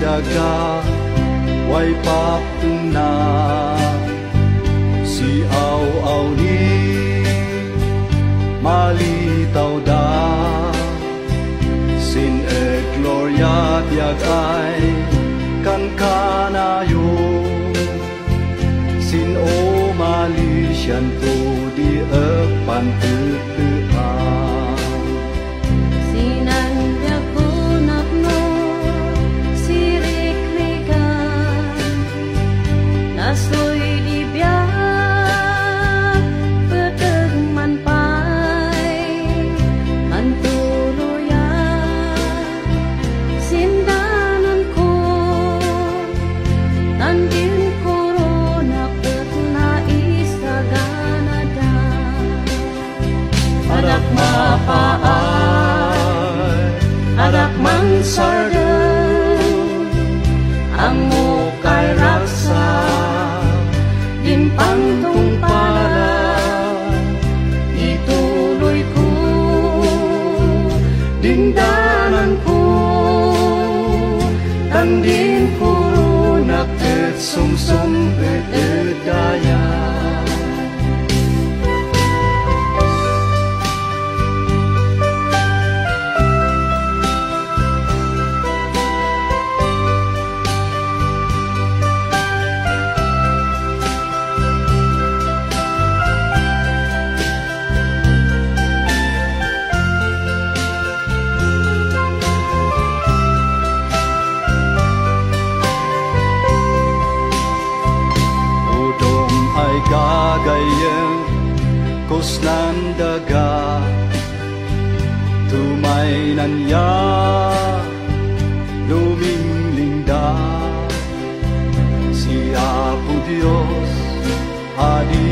daga way papna si aw ni malitaw da sin gloria tiag ay kan kanayo sin o malisyan to di pantutuan adak mansarden amo kay raksa din pantong pala ituloy ko dindanan ko tandin ko nakit sumsum daya. Gagayang kusnan daga tumainan ya luminglinda si Apo Dios hadi